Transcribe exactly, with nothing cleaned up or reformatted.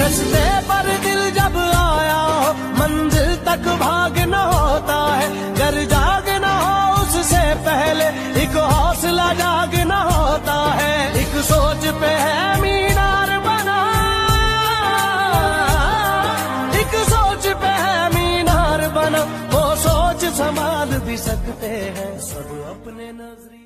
रास्ते पर दिल जब आया हो, मंजिल तक भागना होता है। घर जागना हो उससे पहले एक हौसला जागना होता है। एक सोच पे है मीनार बना, एक सोच पे है मीनार बना, वो सोच संभाल भी सकते हैं सब अपने नजरिए।